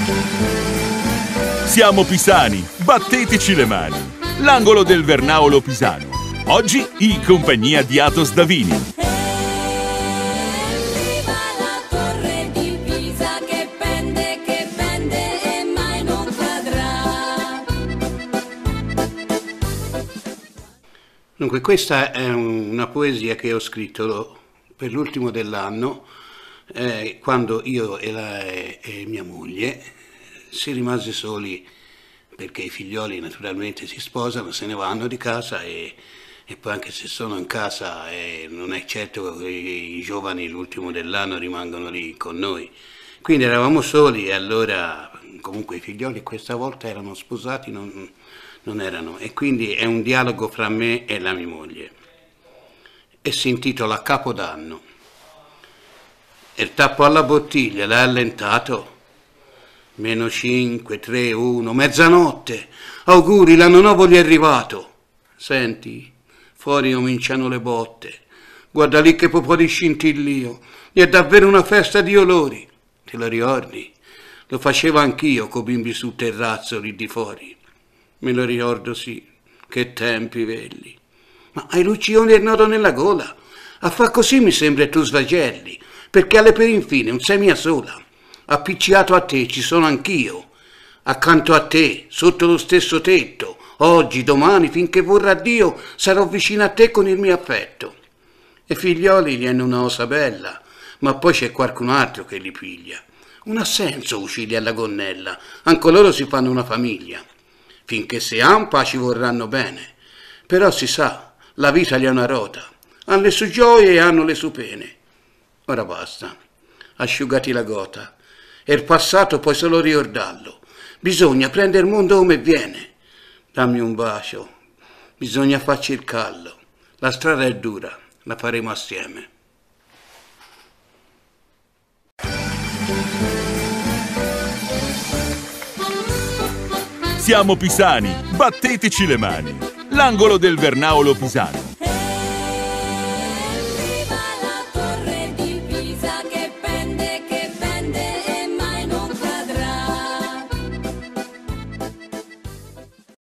Siamo pisani, batteteci le mani. L'angolo del Vernaolo pisano. Oggi in compagnia di Athos Davini. Viva la torre di Pisa che pende e mai non cadrà. Dunque, questa è una poesia che ho scritto per l'ultimo dell'anno, quando io e mia moglie si rimase soli, perché i figlioli naturalmente si sposano, se ne vanno di casa e poi anche se sono in casa non è certo che i giovani l'ultimo dell'anno rimangono lì con noi. Quindi eravamo soli e allora comunque i figlioli questa volta erano sposati, non erano, e quindi è un dialogo fra me e la mia moglie e si intitola Capodanno. Il tappo alla bottiglia l'ha allentato. -5, 3, 1, mezzanotte. Auguri, l'anno nuovo gli è arrivato. Senti, fuori cominciano le botte. Guarda lì che po' di scintillio. È davvero una festa di olori. Te lo ricordi? Lo facevo anch'io coi bimbi sul terrazzo lì di fuori. Me lo ricordo, sì. Che tempi belli. Ma hai l'uccione del nodo nella gola. A fa così mi sembra tu svagelli, perché alle per infine non sei mia sola. Appicciato a te ci sono anch'io, accanto a te, sotto lo stesso tetto, oggi, domani, finché vorrà Dio, sarò vicino a te con il mio affetto. E figlioli gli hanno una osa bella, ma poi c'è qualcun altro che li piglia. Non ha senso uccidere alla gonnella, anche loro si fanno una famiglia. Finché si ampa ci vorranno bene, però si sa, la vita gli è una rota, hanno le sue gioie e hanno le sue pene. Ora basta, asciugati la gota. E il passato puoi solo ricordarlo. Bisogna prendere il mondo come viene. Dammi un bacio. Bisogna farci il callo. La strada è dura, la faremo assieme. Siamo pisani, batteteci le mani. L'angolo del Vernaolo pisano.